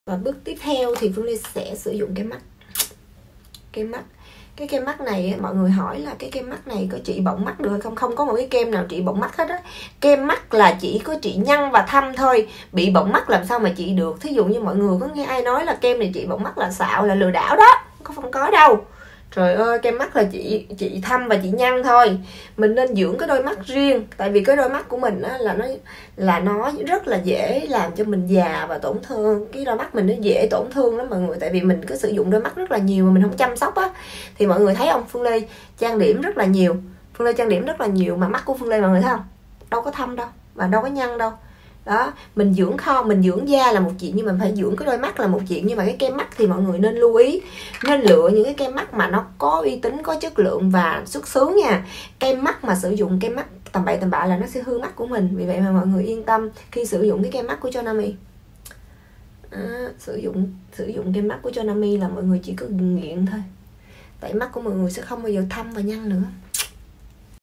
Và bước tiếp theo thì Phương Ly sẽ sử dụng cái mắt. Cái kem mắt này mọi người hỏi là cái kem mắt này có trị bọng mắt được hay không? Không có một cái kem nào trị bọng mắt hết á. Kem mắt là chỉ có trị nhăn và thâm thôi, bị bọng mắt làm sao mà trị được. Thí dụ như mọi người có nghe ai nói là kem này trị bọng mắt là xạo, là lừa đảo đó, không có đâu. Trời ơi, kem mắt là chị thâm và chị nhăn thôi. Mình nên dưỡng cái đôi mắt riêng. Tại vì cái đôi mắt của mình á, là nó rất là dễ làm cho mình già và tổn thương. Cái đôi mắt mình nó dễ tổn thương lắm mọi người. Tại vì mình cứ sử dụng đôi mắt rất là nhiều mà mình không chăm sóc á. Thì mọi người thấy không, Phương Lê trang điểm rất là nhiều. Phương Lê trang điểm rất là nhiều mà mắt của Phương Lê mọi người thấy không? Đâu có thâm đâu và đâu có nhăn đâu. Đó, mình dưỡng mình dưỡng da là một chuyện, nhưng mà phải dưỡng cái đôi mắt là một chuyện. Nhưng mà cái kem mắt thì mọi người nên lưu ý, nên lựa những cái kem mắt mà nó có uy tín, có chất lượng và xuất xứ nha. Kem mắt mà sử dụng kem mắt tầm bậy tầm bạ là nó sẽ hư mắt của mình. Vì vậy mà mọi người yên tâm khi sử dụng cái kem mắt của Chonami. Sử dụng kem mắt của Chonami là mọi người chỉ có nghiện thôi. Tại mắt của mọi người sẽ không bao giờ thâm và nhăn nữa.